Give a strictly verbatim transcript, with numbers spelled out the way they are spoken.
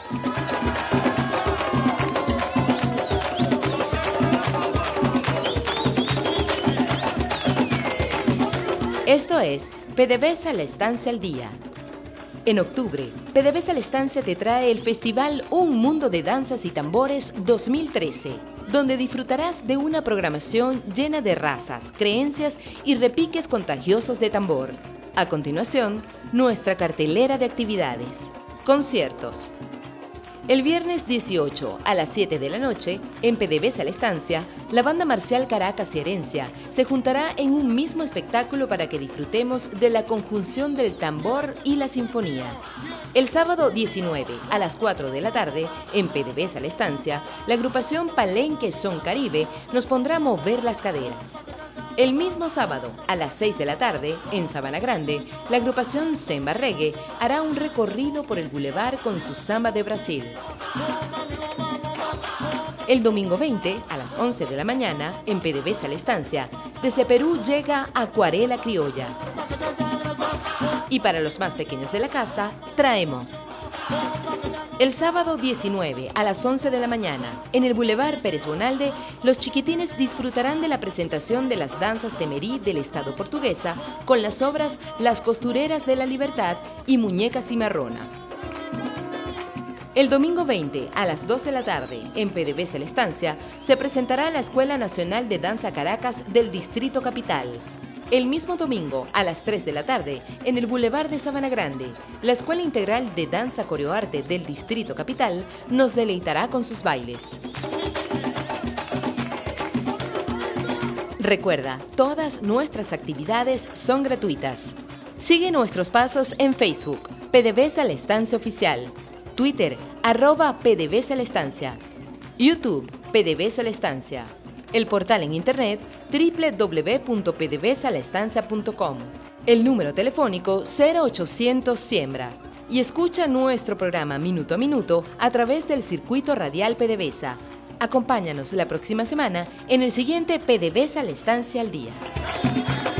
Esto es PDVSA La Estancia al Día. En octubre, PDVSA La Estancia te trae el Festival Un Mundo de Danzas y Tambores dos mil trece, donde disfrutarás de una programación llena de razas, creencias y repiques contagiosos de tambor. A continuación, nuestra cartelera de actividades. Conciertos. El viernes dieciocho a las siete de la noche, en PDVSA La Estancia, la banda marcial Caracas y Herencia se juntará en un mismo espectáculo para que disfrutemos de la conjunción del tambor y la sinfonía. El sábado diecinueve a las cuatro de la tarde, en PDVSA La Estancia, la agrupación Palenque Son Caribe nos pondrá a mover las caderas. El mismo sábado, a las seis de la tarde, en Sabana Grande, la agrupación Semba Reggae hará un recorrido por el bulevar con su samba de Brasil. El domingo veinte, a las once de la mañana, en PDVSA La Estancia, desde Perú llega Acuarela Criolla. Y para los más pequeños de la casa, traemos... El sábado diecinueve a las once de la mañana, en el Boulevard Pérez Bonalde, los chiquitines disfrutarán de la presentación de las danzas temerí del Estado portuguesa con las obras Las Costureras de la Libertad y Muñeca Cimarrona. El domingo veinte a las dos de la tarde, en PDVSA La Estancia, se presentará la Escuela Nacional de Danza Caracas del Distrito Capital. El mismo domingo, a las tres de la tarde, en el Boulevard de Sabana Grande, la Escuela Integral de Danza Coreoarte del Distrito Capital nos deleitará con sus bailes. Recuerda, todas nuestras actividades son gratuitas. Sigue nuestros pasos en Facebook, PDVSA La Estancia Oficial, Twitter, arroba PDVSA La Estancia, YouTube, PDVSA La Estancia. El portal en internet doble u doble u doble u punto p d v s a la estancia punto com, el número telefónico cero ochocientos Siembra y escucha nuestro programa Minuto a Minuto a través del circuito radial PDVSA. Acompáñanos la próxima semana en el siguiente PDVSA La Estancia al Día.